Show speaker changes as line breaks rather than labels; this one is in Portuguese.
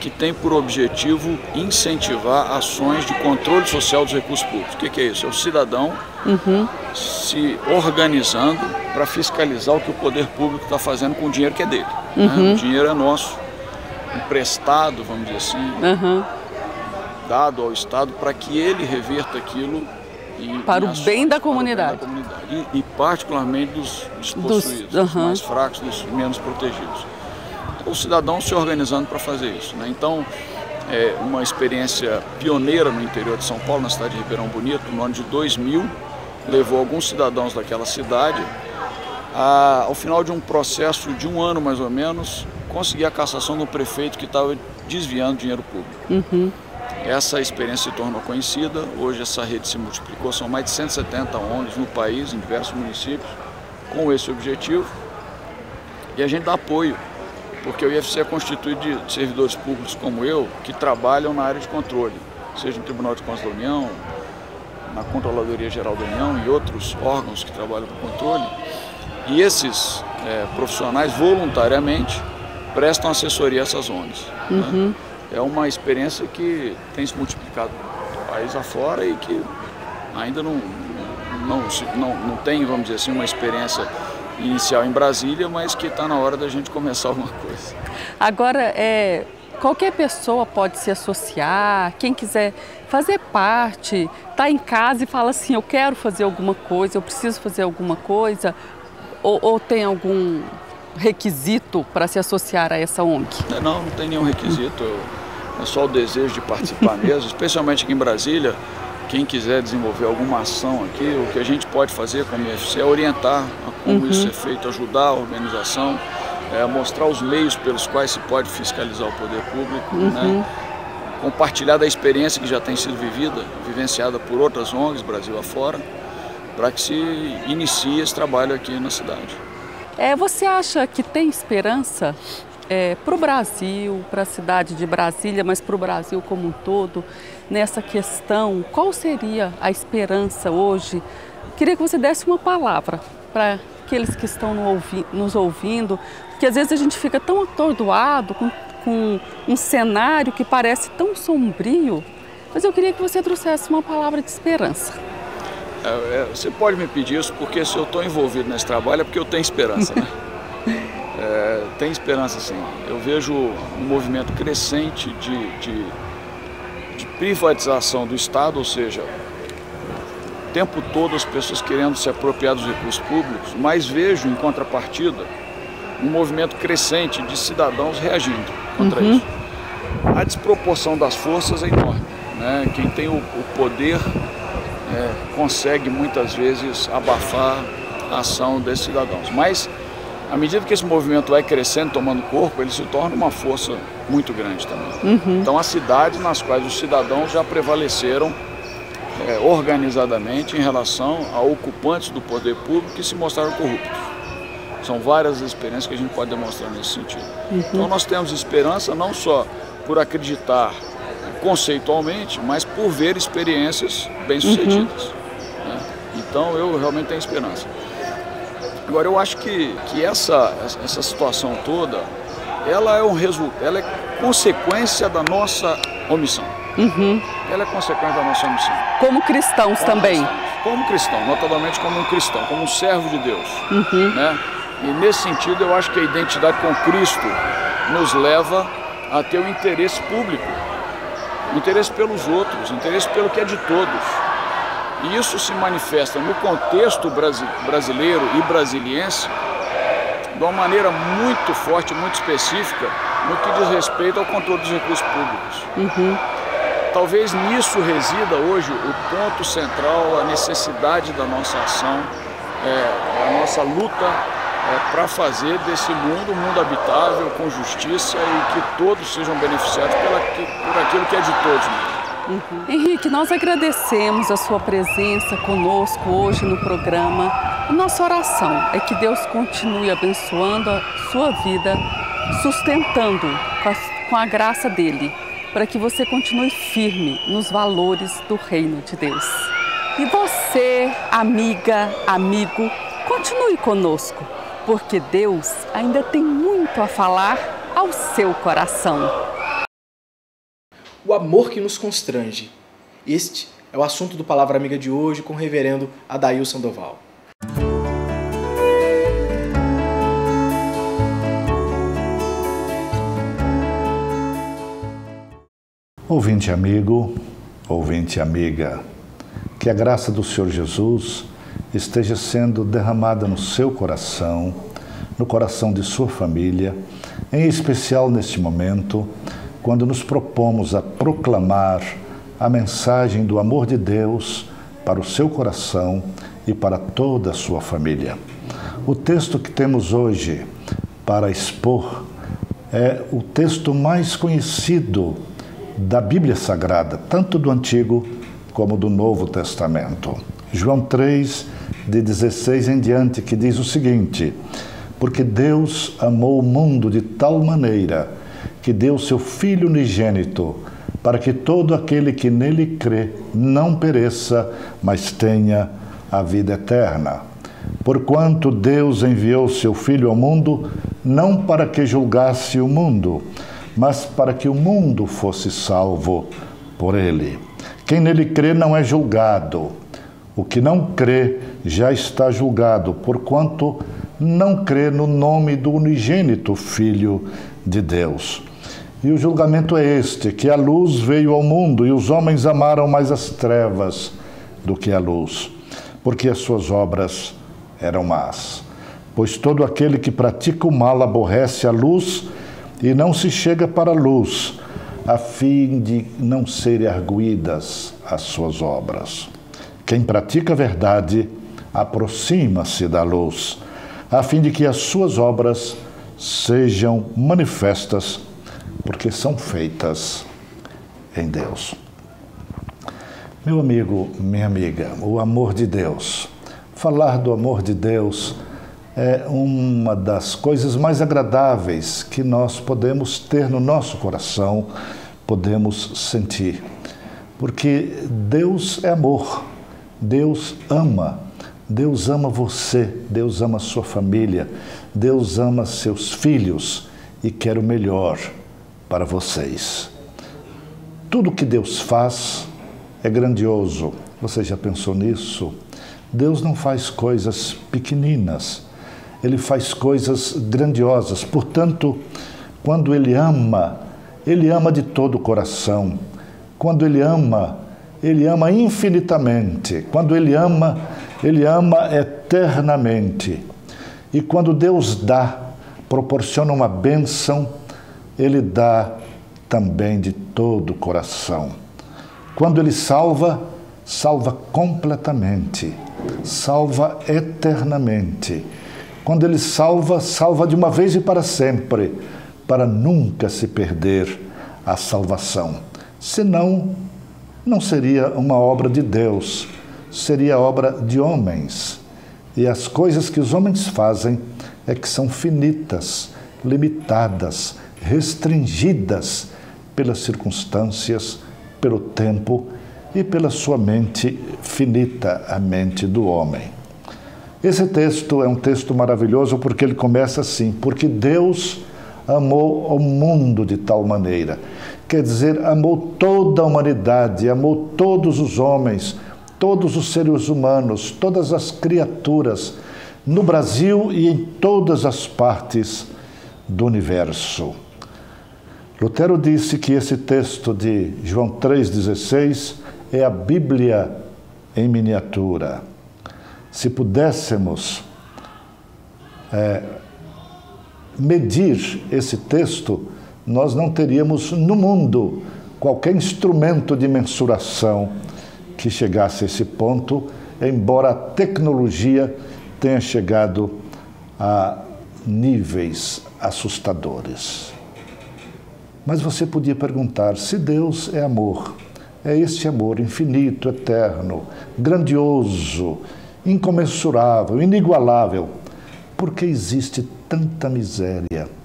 que tem por objetivo incentivar ações de controle social dos recursos públicos. O que é isso? É o cidadão se organizando para fiscalizar o que o poder público está fazendo com o dinheiro que é dele. Né? O dinheiro é nosso, emprestado, vamos dizer assim, dado ao Estado para que ele reverta aquilo
para o bem da comunidade.
E particularmente dos despossuídos, dos mais fracos, dos menos protegidos. Então, o cidadão se organizando para fazer isso. Né? Então, é uma experiência pioneira no interior de São Paulo, na cidade de Ribeirão Bonito, no ano de 2000, levou alguns cidadãos daquela cidade ao final de um processo de um ano mais ou menos, conseguir a cassação do prefeito que estava desviando dinheiro público. Essa experiência se tornou conhecida, hoje essa rede se multiplicou, são mais de 170 ONGs no país, em diversos municípios, com esse objetivo. E a gente dá apoio, porque o IFC é constituído de servidores públicos como eu, que trabalham na área de controle, seja no Tribunal de Contas da União, na Controladoria Geral da União e outros órgãos que trabalham com controle. E esses profissionais voluntariamente prestam assessoria a essas ONGs. Né? É uma experiência que tem se multiplicado do país afora e que ainda não tem, vamos dizer assim, uma experiência inicial em Brasília, mas que está na hora da gente começar alguma coisa.
Agora, qualquer pessoa pode se associar, quem quiser fazer parte, está em casa e fala assim, eu quero fazer alguma coisa, eu preciso fazer alguma coisa, ou tem algum requisito para se associar a essa ONG?
Não tem nenhum requisito, é só o desejo de participar mesmo, especialmente aqui em Brasília. Quem quiser desenvolver alguma ação aqui, o que a gente pode fazer como IFC é orientar a como isso é feito, ajudar a organização, mostrar os meios pelos quais se pode fiscalizar o poder público, né? Compartilhar da experiência que já tem sido vivenciada por outras ONGs, Brasil afora, para que se inicie esse trabalho aqui na cidade.
Você acha que tem esperança para o Brasil, para a cidade de Brasília, mas para o Brasil como um todo, nessa questão? Qual seria a esperança hoje? Queria que você desse uma palavra para aqueles que estão nos ouvindo, porque às vezes a gente fica tão atordoado com um cenário que parece tão sombrio, mas eu queria que você trouxesse uma palavra de esperança.
Você pode me pedir isso, porque se eu estou envolvido nesse trabalho é porque eu tenho esperança, né? Tem esperança, sim. Eu vejo um movimento crescente de privatização do Estado, ou seja, o tempo todo as pessoas querendo se apropriar dos recursos públicos, mas vejo, em contrapartida, um movimento crescente de cidadãos reagindo contra isso. A desproporção das forças é enorme, né? Quem tem o poder consegue muitas vezes abafar a ação desses cidadãos, mas à medida que esse movimento vai crescendo, tomando corpo, ele se torna uma força muito grande também. Então, as cidades nas quais os cidadãos já prevaleceram organizadamente em relação a ocupantes do poder público que se mostraram corruptos. São várias as experiências que a gente pode demonstrar nesse sentido. Então, nós temos esperança não só por acreditar conceitualmente, mas por ver experiências bem-sucedidas. Né? Então, eu realmente tenho esperança. Agora, eu acho que essa situação toda, ela é consequência da nossa omissão. Ela é consequência da nossa omissão.
Como cristãos também.
Como cristão, notadamente como um cristão, como um servo de Deus. Né? E nesse sentido, eu acho que a identidade com Cristo nos leva a ter o interesse público, o interesse pelos outros, o interesse pelo que é de todos. E isso se manifesta no contexto brasileiro e brasiliense de uma maneira muito forte, muito específica, no que diz respeito ao controle dos recursos públicos. Talvez nisso resida hoje o ponto central, a necessidade da nossa ação, a nossa luta para fazer desse mundo um mundo habitável, com justiça e que todos sejam beneficiados por aquilo que é de todos mesmo.
Henrique, nós agradecemos a sua presença conosco hoje no programa. A nossa oração é que Deus continue abençoando a sua vida, sustentando com a graça dele, para que você continue firme nos valores do reino de Deus. E você, amiga, amigo, continue conosco, porque Deus ainda tem muito a falar ao seu coração.
o amor que nos constrange. Este é o assunto do Palavra Amiga de hoje com o reverendo Adail Sandoval.
Ouvinte amigo, ouvinte amiga, que a graça do Senhor Jesus esteja sendo derramada no seu coração, no coração de sua família, em especial neste momento, quando nos propomos a proclamar a mensagem do amor de Deus para o seu coração e para toda a sua família. O texto que temos hoje para expor é o texto mais conhecido da Bíblia Sagrada, tanto do Antigo como do Novo Testamento. João 3, de 16 em diante, que diz o seguinte: porque Deus amou o mundo de tal maneira que deu seu Filho unigênito, para que todo aquele que nele crê não pereça, mas tenha a vida eterna. Porquanto Deus enviou seu Filho ao mundo, não para que julgasse o mundo, mas para que o mundo fosse salvo por ele. Quem nele crê não é julgado. O que não crê já está julgado, porquanto não crê no nome do unigênito Filho de Deus. E o julgamento é este, que a luz veio ao mundo e os homens amaram mais as trevas do que a luz, porque as suas obras eram más. Pois todo aquele que pratica o mal aborrece a luz e não se chega para a luz, a fim de não serem arguídas as suas obras. Quem pratica a verdade aproxima-se da luz, a fim de que as suas obras sejam manifestas, porque são feitas em Deus. Meu amigo, minha amiga, o amor de Deus. Falar do amor de Deus é uma das coisas mais agradáveis que nós podemos ter no nosso coração, podemos sentir. Porque Deus é amor, Deus ama você, Deus ama a sua família, Deus ama seus filhos e quer o melhor para vocês. Tudo que Deus faz é grandioso. Você já pensou nisso? Deus não faz coisas pequeninas, Ele faz coisas grandiosas. Portanto, quando Ele ama de todo o coração. Quando Ele ama infinitamente. Quando Ele ama eternamente. E quando Deus proporciona uma bênção, Ele dá também de todo o coração. Quando Ele salva completamente, salva eternamente. Quando Ele salva de uma vez e para sempre, para nunca se perder a salvação. Senão, não seria uma obra de Deus, seria obra de homens. E as coisas que os homens fazem é que são finitas, limitadas, restringidas pelas circunstâncias, pelo tempo e pela sua mente finita, a mente do homem. Esse texto é um texto maravilhoso porque ele começa assim: porque Deus amou o mundo de tal maneira. Quer dizer, amou toda a humanidade, amou todos os homens, todos os seres humanos, todas as criaturas, no Brasil e em todas as partes do universo. Lutero disse que esse texto de João 3,16 é a Bíblia em miniatura. Se pudéssemos medir esse texto, nós não teríamos no mundo qualquer instrumento de mensuração que chegasse a esse ponto, embora a tecnologia tenha chegado a níveis assustadores. Mas você podia perguntar: se Deus é amor, é esse amor infinito, eterno, grandioso, incomensurável, inigualável, por que existe tanta miséria,